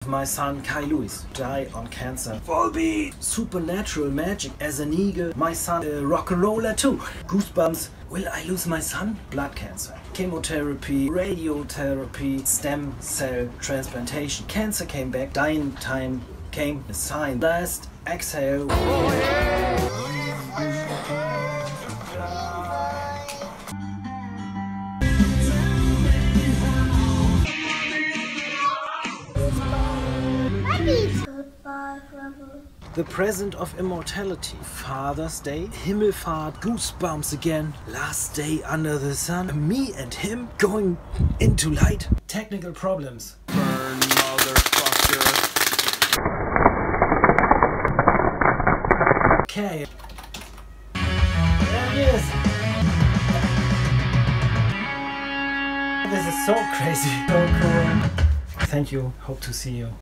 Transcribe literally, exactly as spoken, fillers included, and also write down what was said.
my son Kai Louis died on cancer. Volbeat! Supernatural magic as an eagle. My son a rock and roller too. Goosebumps. Will I lose my son? Blood cancer. Chemotherapy, radiotherapy, stem cell transplantation. Cancer came back. Dying time came. A sign. Last exhale. Oh, yeah. The present of immortality. Father's Day, Himmelfahrt, goosebumps again. Last day under the sun. Me and him going into light. Technical problems. Burn, motherfucker. Okay. There it is. This is so crazy. So cool. Thank you. Hope to see you.